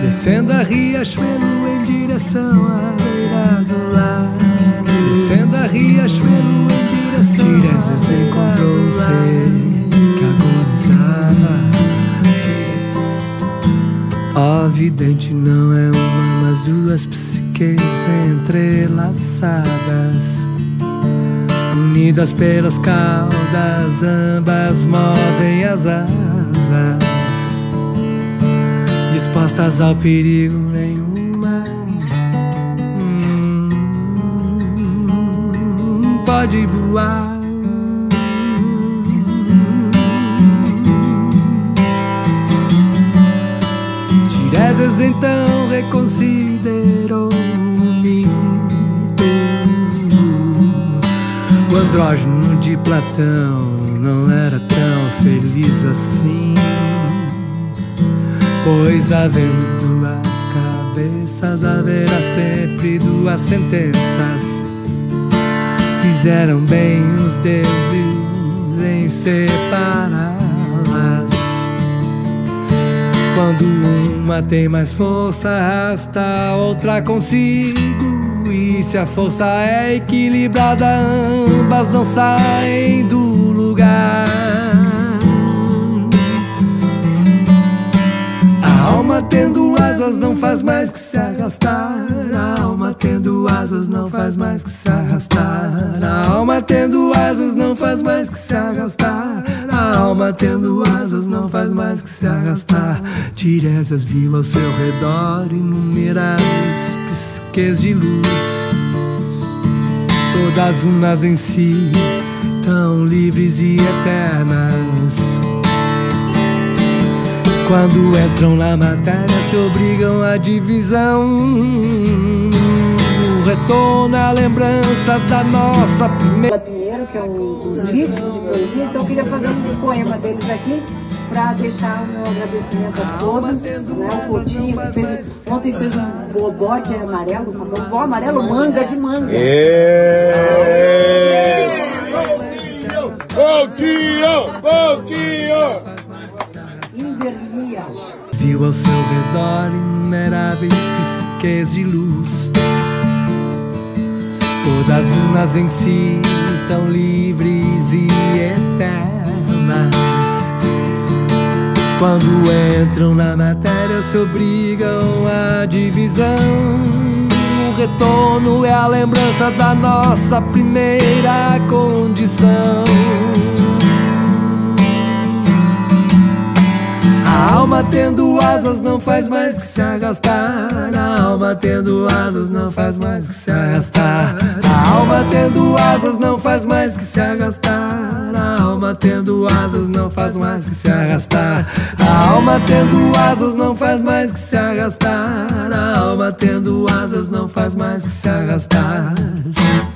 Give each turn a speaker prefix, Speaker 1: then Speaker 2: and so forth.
Speaker 1: Descendo a Riachuelo em direção à beira do lago. Descendo a Riachuelo em direção Tiresias encontrou um ser que agonizava. Ó vidente, não é uma, mas duas psiques entrelaçadas, unidas pelas caudas, ambas movem as asas, dispostas ao perigo nenhuma pode voar. Tiresias então reconsiderou o mito. O andrógeno de Platão não era tão feliz assim, pois havendo duas cabeças, haverá sempre duas sentenças. Fizeram bem os deuses em separá-las. Quando uma tem mais força, arrasta a outra consigo. E se a força é equilibrada, ambas não saem do lugar. A alma tendo asas não faz mais que se arrastar. A alma tendo asas não faz mais que se arrastar. A alma tendo asas não faz mais que se arrastar. A alma tendo asas não faz mais que se arrastar. Tiresias viu ao seu redor inumeráveis psiques de luz, todas unas em si, tão livres e eternas. Quando entram na matéria, se obrigam à divisão. O retorno é a lembrança da nossa primeira.
Speaker 2: Pinheiro, que é um disco de poesia, então eu queria fazer um poema deles aqui para deixar o meu agradecimento a todos, né? O Coutinho que fez, ontem fez um bobote amarelo, um amarelo manga de manga.
Speaker 3: Coutinho!
Speaker 2: Invernia.
Speaker 1: Viu ao seu redor inumeráveis psiques de luz, todas unas em si, tão livres e eternas. Quando entram na matéria, se obrigam à divisão. O retorno é a lembrança da nossa primeira condição. A alma tendo asas não faz mais que se arrastar. A alma tendo asas não faz mais que se arrastar. A alma tendo asas não faz mais que se arrastar. A alma tendo asas não faz mais que se arrastar. A alma tendo asas não faz mais que se arrastar. A alma tendo asas não faz mais que se arrastar.